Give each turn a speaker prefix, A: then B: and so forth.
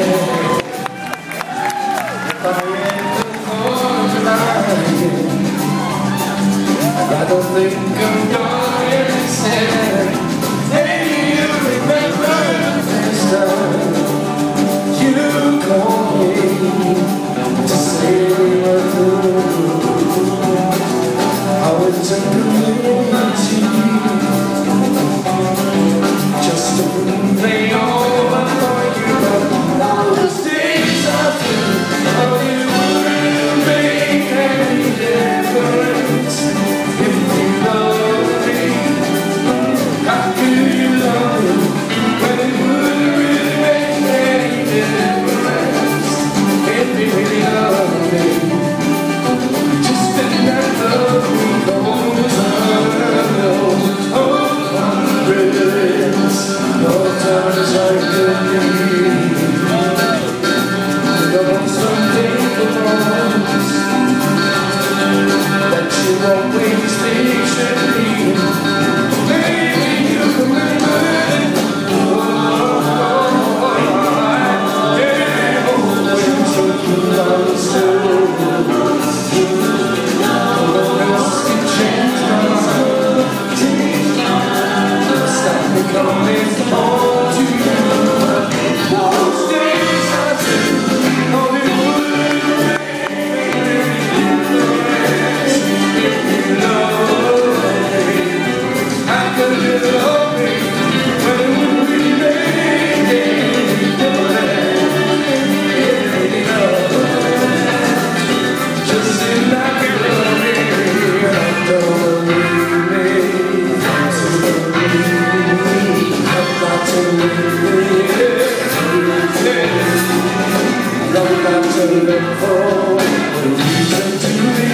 A: If I ever fall to life, I don't think I'm going to say, hey, you remember the first time you called me to say we were through. I would take a liberty just to play over for you, but all those days I feel it wouldn't make any difference. If you love me, how could you love me when it wouldn't really make any difference? If you really love me, just spend that love we hold as no time is like the there was something that you always pictured me. Maybe you remember it. When took you understood, can change my mind. Stop me coming home to you. Those days I think only wouldn't make any difference. If you love me, how could you love me when it wouldn't really make any difference? If you love me, just seem like you love me. Don't believe me, I've got to look for a reason to live.